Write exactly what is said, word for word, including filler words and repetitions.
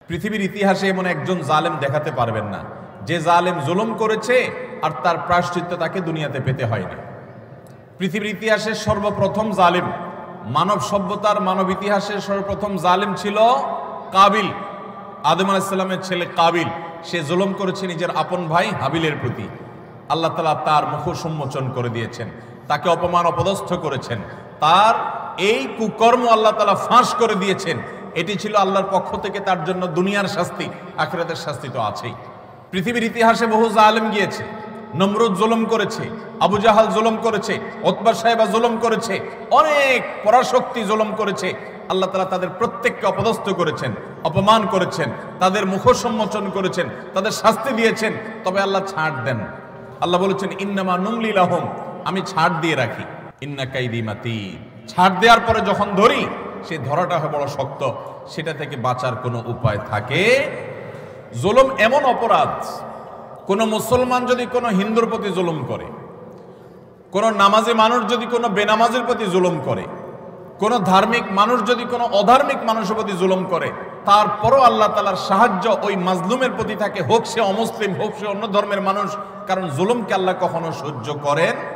পৃথিবীর ইতিহাসে এমন একজন জালেম দেখাতে পারবেন না যে জালেম জুলুম করেছে আর তার প্রায়শ্চিত্ত তাকে দুনিয়াতে পেতে হয়নি। পৃথিবীর ইতিহাসে সর্বপ্রথম জালেম, মানব সভ্যতার মানব ইতিহাসের সর্বপ্রথম জালেম ছিল কাবিল। আদম আলাইহিস সালামের ছেলে কাবিল, সে জুলুম করেছে নিজের আপন ভাই হাবিলের প্রতি। আল্লাহ তাআলা তার মুখ উন্মোচন করে দিয়েছেন, তাকে অপমান অপদস্থ করেছেন, তার এই কুকর্ম আল্লাহ তাআলা ফাঁস করে দিয়েছেন। এটি ছিল আল্লাহর পক্ষ থেকে তার জন্য দুনিয়ার শাস্তি, আখিরাতের শাস্তি তো আছেই। পৃথিবীর ইতিহাসে বহু জালেম গিয়েছে, নমরুদ জুলুম করেছে, আবু জাহাল জুলুম করেছে, উতবা সাহেবা জুলুম করেছে, অনেক পরাশক্তি জুলুম করেছে। আল্লাহ তাআলা তাদের প্রত্যেককে অপদস্থ করেছেন, অপমান করেছেন, তাদের মুখ সম্মোচন করেছেন, তাদের শাস্তি দিয়েছেন। তবে আল্লাহ ছাড় দেন। আল্লাহ বলেছেন ইন্নামা নুমলি লাহুম, আমি ছাড় দিয়ে রাখি। ইন্না কাইদি মাতিন, ছাড় দেওয়ার পরে যখন ধরি সে ধরাটা হয় বড় শক্ত, সেটা থেকে বাঁচার কোনো উপায় থাকে। জুলুম এমন অপরাধ, কোন মুসলমান যদি কোনো হিন্দুর প্রতি জুলুম করে, কোন নামাজি মানুষ যদি কোনো বেনামাজের প্রতি জুলুম করে, কোন ধার্মিক মানুষ যদি কোনো অধার্মিক মানুষের প্রতি জুলুম করে, তারপরও আল্লাহ তাআলার সাহায্য ওই মাজলুমের প্রতি থাকে, হোক সে অমুসলিম, হোক সে অন্য ধর্মের মানুষ। কারণ জুলুমকে আল্লাহ কখনো সহ্য করেন